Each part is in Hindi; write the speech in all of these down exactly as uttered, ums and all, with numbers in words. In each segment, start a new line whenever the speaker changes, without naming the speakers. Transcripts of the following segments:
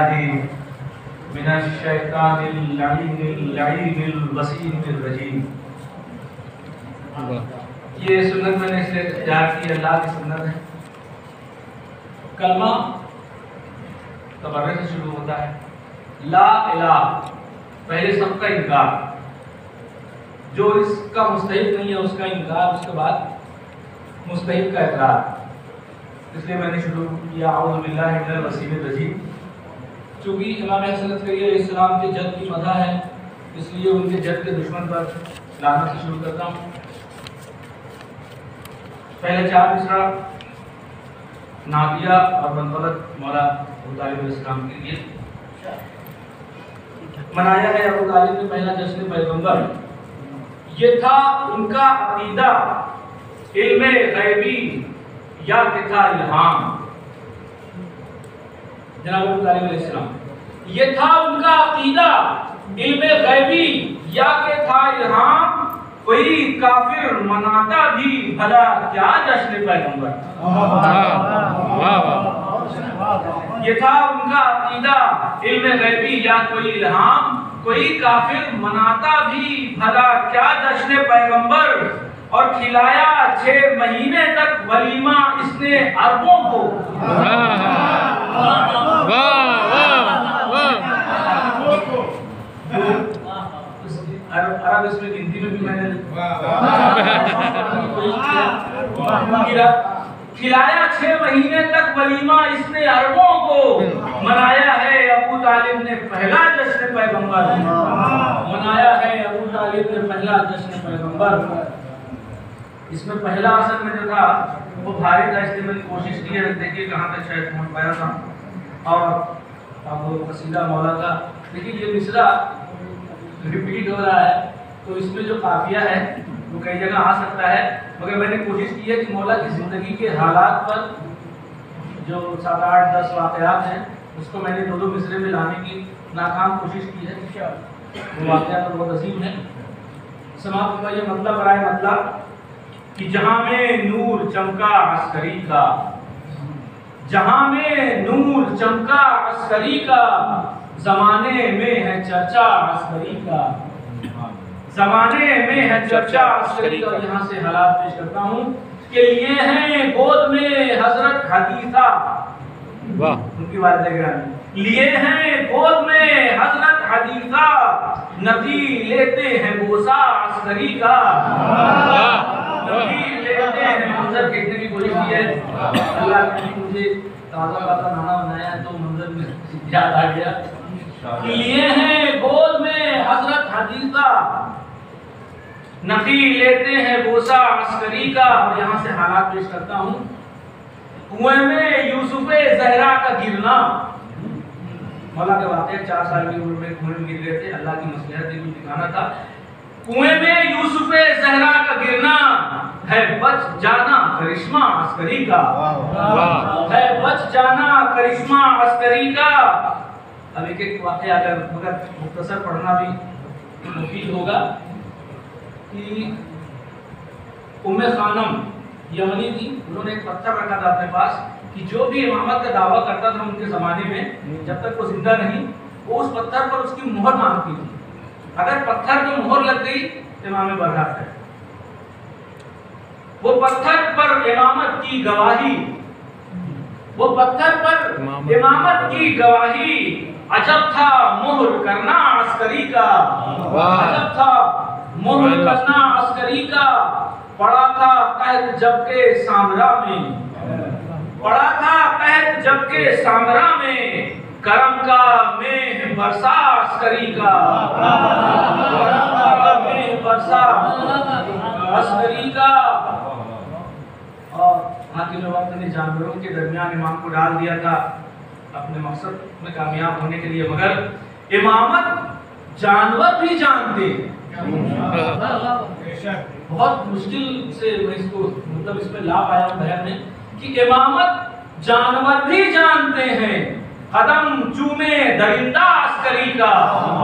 बिल्लाहि मिनश शैतानिर लईनिल वसीमिर रजीम। ये सुन्नत मैंने इसलिए तैयार की, अल्लाह की सुन्नत है। कलमा तबर्रे से शुरू होता है। ला इलाह, पहले सबका इनकार, जो इसका मुस्तहिक नहीं है उसका इनकार, उसके बाद मुस्तहिक का इकरार। इसलिए मैंने शुरू किया औज़ु बिल्लाहि मिनल वसीमिर रजीम। चूँकि इमाम हसन अस्करी अलैहिस्सलाम के जद की मदह है, इसलिए उनके जद के दुश्मन पर लानत से शुरू करता हूँ। पहले चार मिसरा नादिया और बनफलत मौला अबू तालिब अलैहिस्सलाम के लिए मनाया है। अबू तालिब ने पहला जश्न पैगंबर, ये था उनका अकीदा, इल्मे गैबी या कि था इल्हाम। जनाब अबू तालिब अलैहिस्सलाम, ये था उनका अकीदा, इल्मे गैबी या कि था इल्हाम, कोई काफिर मनाता भी भला क्या जश्न पैगंबर। ये था उनका अकीदा, इल्मे गैबी या कोई इल्हाम, कोई काफिर मनाता भी भला क्या जश्न पैगंबर। और खिलाया छह महीने तक वलीमा इसने अरबों को। अरब इसमें गिनती में भी मैंने खिलाया छह महीने तक वलीमा इसने अरबों को। मनाया है अबू तालिब ने पहला जश्न पैगंबर, मनाया है अबू तालिब ने पहला जश्न पैगंबर। इसमें पहला असर में जो था वो भारी था, इसलिए मैंने कोशिश की है, देखिए कहाँ तक शायद पहुँच पाया था। और अब वो कसीदा मौला का देखिए, ये मिसरा रिपीट हो रहा है, तो इसमें जो काफिया है वो कई जगह आ सकता है, मगर मैंने कोशिश की है कि मौला की ज़िंदगी के हालात पर जो सात आठ दस वाक़यात हैं उसको मैंने दो दो मिसरे में लाने की नाकाम कोशिश की है। वो वाक़यात तो बहुत अजीम है। समाप्त हुआ ये मतलब बराए मतलब कि जहाँ में नूर चमका अस्करी का, जहाँ में नूर चमका अस्करी का, जमाने में है चर्चा अस्करी का, जमाने में है चर्चा अस्करी का। यहाँ से हालात पेश करता हूँ कि लिए हैं गोद में हजरत हदीसा, वाह उनकी बात देख रहे हैं, लिए हैं गोद में हजरत हदीसा, नबी लेते हैं बोसा अस्करी का। नबी लेते हैं मंजर देखने की कोशिश की है। अल्लाह ने मुझे ताज़ा ताज़ा खाना बनाया तो मंजर में याद आ गया। लिए हैं गोद में हजरत हदीसा, नबी लेते हैं बोसा अस्करी का। और यहाँ से हालात पेश करता हूँ। कुएं में यूसुफे ज़हरा का गिरना, मौला के वाक़े चार साल की उम्र में कुएं में गिर गए थे, अल्लाह की मसलहत थी, कुछ दिखाना था। कुएं में यूसुफे ज़हरा का गिरना है बच जाना करिश्मा अस्करी का, है बच जाना करिश्मा अस्करी का। अब एक एक वाक़या अगर मगर मुख्तसर पढ़ना भी मुफीद होगा कि उम्मे खानम यमनी थी, उन्होंने एक पत्थर रखा था अपने पास कि जो भी इमामत का दावा करता था उनके ज़माने में, जब तक वो जिंदा नहीं, वो उस पत्थर पर उसकी मोहर मांगती थी। अगर पत्थर पे मोहर लग गई तो इमाम बर्दाश्त है। वो पत्थर पर इमामत की गवाही, वो पत्थर पर इमामत की गवाही, अजब था मोहर करना अस्करी का, अजब था मोहर करना अस्करी का। पड़ा था कहत जबके सामरा में, पड़ा था कहत जबके सामरा में, करम का मेह बरसा अस्करी का, करम का मेह बरसा अस्करी का। और हाकिम वक्त ने जानवरों के दरमियान इमाम को डाल दिया था अपने मकसद में कामयाब होने के लिए, मगर इमामत जानवर भी जानते। बहुत मुश्किल से मैं इसको मतलब इसमें ला पाया हूँ बयान में कि इमामत जानवर भी जानते हैं, कदम चूमे दरिंदा अस्करी का।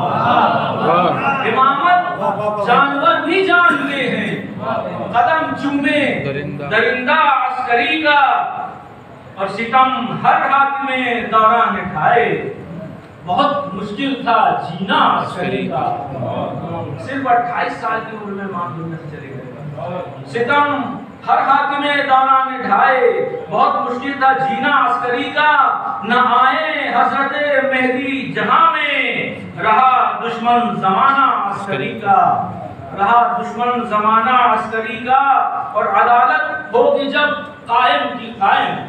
इमामत जानवर भी जानते हैं, कदम चूमे दरिंदा अस्करी का। और सितम हर हाथ में दौरान खाए, बहुत मुश्किल था जीना अस्करी का। सिर्फ अट्ठाईस साल की उम्र में मां दुनिया से चले गए। सितम हर हाकिमे दाना ने ढाए, बहुत मुश्किल था जीना अस्करी का। न आए हजरत मेहदी जहां में, रहा दुश्मन जमाना अस्करी का, रहा दुश्मन जमाना अस्करी का। और अदालत होगी जब कायम की कायम,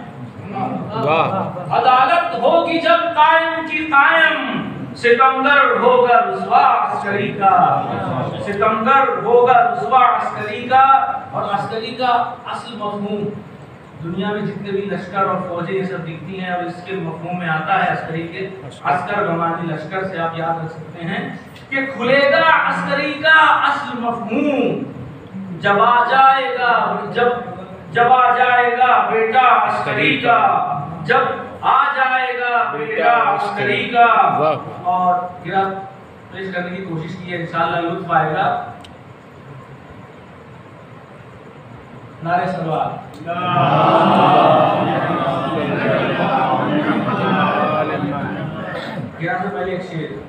अदालत होगी जब कायम की कायम, सितमगर होगा रुसवा अस्करी का, सितमगर होगा रुसवा अस्करी का। और अस्करी का असल मफहूम दुनिया में जितने भी लश्कर और फौजें ये सब दिखती हैं और इसके मफहूम में आता है अस्करी के, अस्कर गमानी लश्कर से आप याद रख सकते हैं कि खुलेगा अस्करी का असल मफहूम जब आ जाएगा, जब जब आ जाएगा बेटा अस्करी का, जब आ जाएगा बेटा अस्करी का। और गिरा पेश करने की कोशिश की है, इंशाअल्लाह लुत्फ आएगा। नारे सलवात। गिरा से पहले एक शेर,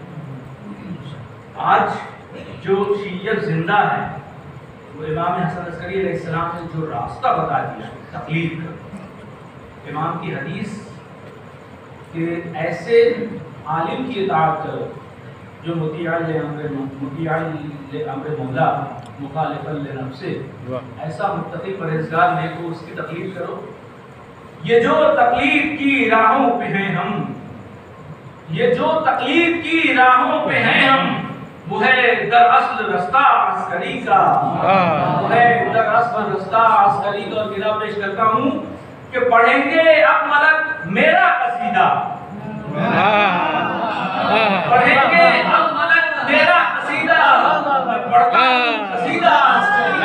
आज जो शीयत जिंदा है वो इमाम हसन अस्करी अलैहिस्सलाम ने जो रास्ता बता दिया तकलीफ का, इमाम की हदीस के ऐसे आलिम की इताअत करो जो मुतियाल अम्र मुतियाल अम्र मौला मुखालिफन लिनफ्से, ऐसा मुत्तकी परहेज़गार ने को उसकी तकलीफ करो। ये जो तकलीफ की राहों पे हैं हम, ये जो तकलीफ की राहों पे हैं हम, वो है दरअसल रास्ता अस्करी का, वो है दरअसल रास्ता अस्करी का। और गिरा पेश करता हूँ कि पढ़ेंगे अब मलक मेरा कसीदा, पढ़ेंगे अब मलक मेरा कसीदा, पढ़ता हूँ कसीदा अस्करी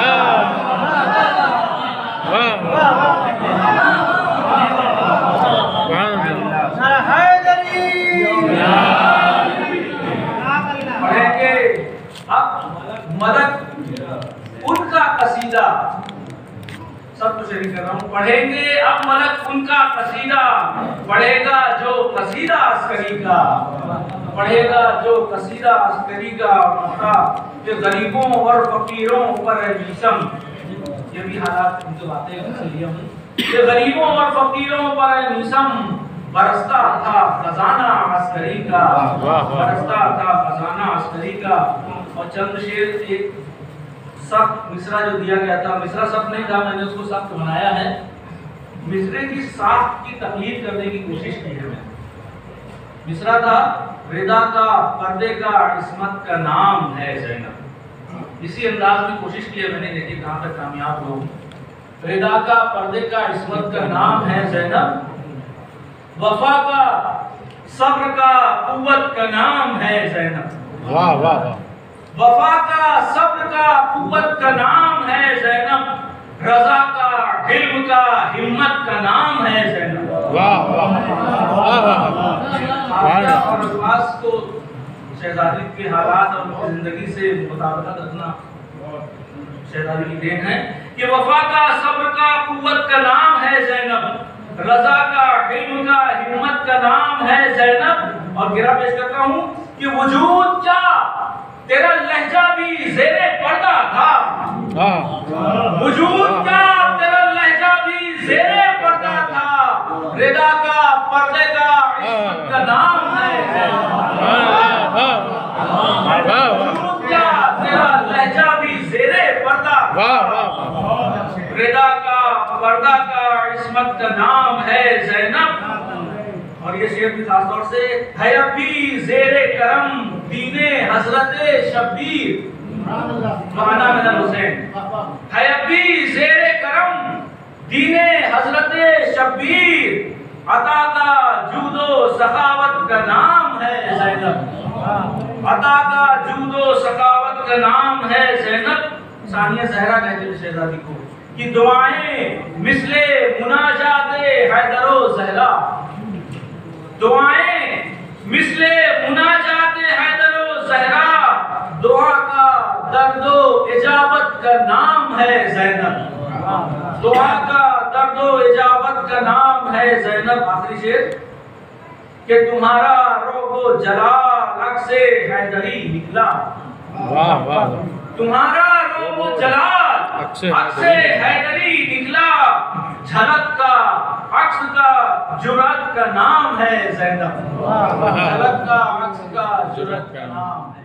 पढ़ेंगे अब मलक उनका कसीदा, सब कुछ शरीक कर रहा हूँ। पढ़ेंगे अब मलक उनका कसीदा, पढ़ेगा जो कसीदा अस्करी का, पढ़ेगा जो कसीदा अस्करी का। ये गरीबों और फकीरों पर मिसम, ये भी हालात उनकी बातें इसलिए हूँ। ये गरीबों और फकीरों पर मिसम, बरसता था खजाना अस्करी का, बरसता था खजाना अस्करी का। और चंद शेर, एक सख्त मिसरा जो दिया गया था, मिसरा सख्त नहीं था, मैंने उसको सख्त बनाया है। मिसरे की साख की तकलीफ करने की कोशिश की है मैंने। मिसरा था, रिदा का पर्दे का इस्मत का नाम है ज़ैनब। इसी अंदाज में कोशिश की है मैंने, देखिए कहाँ तक कामयाब हो। रिदा का पर्दे का इस्मत का नाम है ज़ैनब, वफा का सब्र का कुव्वत का नाम है ज़ैनब।
वाह वाह वाह।
वफा का सब्र का कुव्वत का नाम है ज़ैनब, रज़ा का हिल्म का हिम्मत का नाम है ज़ैनब।
वाह वाह वाह।
और अल्फाज को शहजादी के हालात और उनकी जिंदगी से मुताबिकत रखना शहजादी की देन है कि वफा का सब्र का कुव्वत का नाम है ज़ैनब, रज़ा का हिल्म का हिम्मत का नाम है ज़ैनब। और गिरा पेश करता हूँ कि वजूद क्या तेरा लहजा भी ज़ेरे पर्दा था, वजूद क्या तेरा लहजा भी ज़ेरे पर्दा था, रिदा का पर्दे का इस्मत का नाम है वजूद क्या तेरा लहजा भी ज़ेरे पर्दा, रिदा का पर्दा का इस्मत का नाम है ज़ैनब। और ये शेर भी खास तौर से है अभी ज़ेरे करम दीने हजरत शब्बीर, माना मिनल हुसैन, है अभी ज़ेरे करम दीने हजरत शब्बीर, अता का जूदो सखावत का नाम है ज़ैनब, अता का जूदो सखावत का नाम है ज़ैनब। सानिया ज़हरा कहते हैं शहजादी को कि दुआएं मिसले मुनाजाते हैदरो ज़हरा, दुआएं मिसले मुनाजाते हैदरो ज़हरा, दुआ का दर्दो इजाबत का नाम है ज़ैनब, दुआ का दर्दो इजाबत का नाम है ज़ैनब। आखिरी शेर कि तुम्हारा रोग रोबो जलाल अक्से हैदरी निकला।
वाह वाह
तुम्हारा रोबो जलाल
अक्से
अक्से हैदरी निकला। झलक का अक्स का जुर्रत का नाम है ज़ैनब। झलक का अक्स का जुर्रत का नाम है।